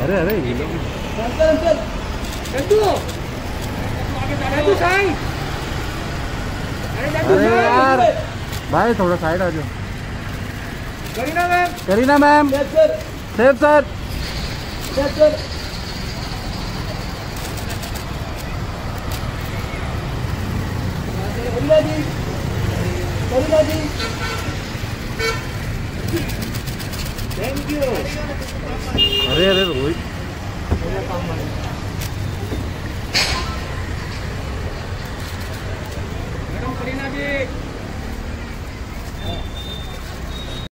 अरे अरे ये लोग अरे यार भाई थोड़ा साइड आ जाओ। Kareena ma'am Saif sir. Thank you. अरे अरे रोहित मैडम करीना जी